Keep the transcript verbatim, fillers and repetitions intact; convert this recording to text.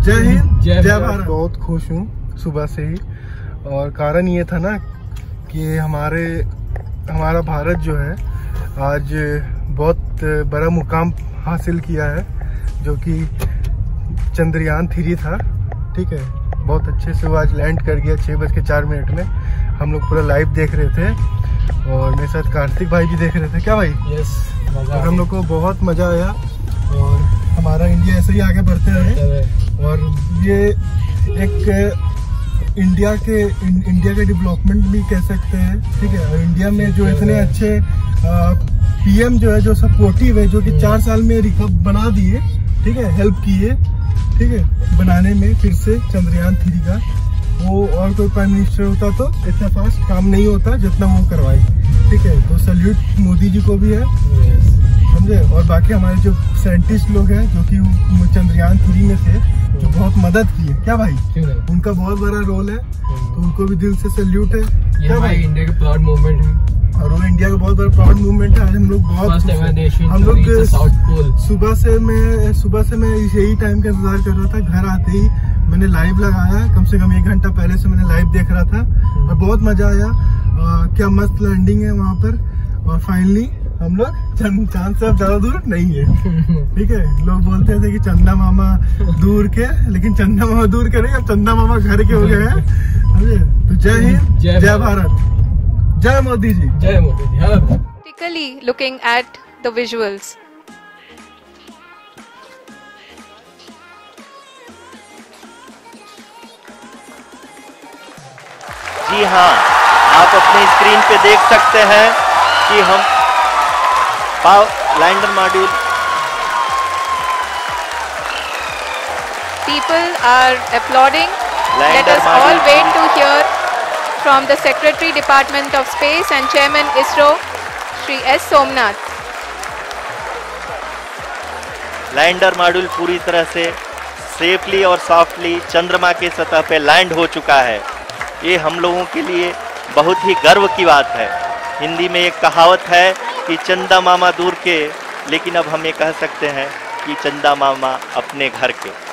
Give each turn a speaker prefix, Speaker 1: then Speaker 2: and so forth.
Speaker 1: जय हिंद जय भारत। बहुत खुश हूँ सुबह से ही, और कारण ये था ना कि हमारे हमारा भारत जो है आज बहुत बड़ा मुकाम हासिल किया है, जो कि चंद्रयान थ्री था। ठीक है, बहुत अच्छे से वो आज लैंड कर गया छः बज के चार मिनट में। हम लोग पूरा लाइव देख रहे थे और मेरे साथ कार्तिक भाई भी देख रहे थे। क्या भाई? यस, तो हम लोग को बहुत मजा आया और हमारा इंडिया ऐसे ही आगे बढ़ते रहे। और ये एक इंडिया के इंडिया के डेवलपमेंट भी कह सकते हैं। ठीक है, और इंडिया में जो इतने अच्छे पीएम जो है, जो सपोर्टिव है, जो कि चार साल में रिकव बना दिए, ठीक है, हेल्प किए, ठीक है, बनाने में फिर से चंद्रयान थ्री का। वो और कोई प्राइम मिनिस्टर होता तो इतना फास्ट काम नहीं होता जितना वो करवाए। ठीक है, तो सल्यूट मोदी जी को भी है, समझे। और बाकी हमारे जो साइंटिस्ट लोग हैं जो कि चंद्रयान थ्री में थे, जो बहुत मदद की है। क्या भाई? उनका बहुत बड़ा रोल है, तो उनको भी दिल से सैल्यूट है। क्या भाई? इंडिया का प्राउड मूवमेंट है, और वो इंडिया का बहुत बड़ा प्राउड मूवमेंट है। आज हम लोग बहुत हम लोग सुबह से मैं सुबह से मैं यही टाइम का इंतजार कर रहा था। घर आते ही मैंने लाइव लगाया, कम से कम एक घंटा पहले से मैंने लाइव देख रहा था और बहुत मजा आया। आ, क्या मस्त लैंडिंग है वहाँ पर। और फाइनली हम लोग चांद से अब ज्यादा दूर नहीं है। ठीक है, लोग बोलते थे कि चंदा मामा दूर के, लेकिन चंदा मामा दूर के नहीं, अब चंदा मामा घर के हो गए हैं। तो जय हिंद जय भारत, जय मोदी जी, जय Modi ji.
Speaker 2: Critically looking at the visuals.
Speaker 3: जी हाँ, आप अपनी स्क्रीन पे देख सकते हैं कि हम lander module.
Speaker 2: People are applauding. Let us all wait to hear from the Secretary Department of Space and Chairman ISRO, Shri S. Somnath.
Speaker 3: Lander module पूरी तरह से सेफली और सॉफ्टली चंद्रमा के सतह पे लैंड हो चुका है। ये हम लोगों के लिए बहुत ही गर्व की बात है। हिंदी में एक कहावत है कि चंदा मामा दूर के, लेकिन अब हम ये कह सकते हैं कि चंदा मामा अपने घर के।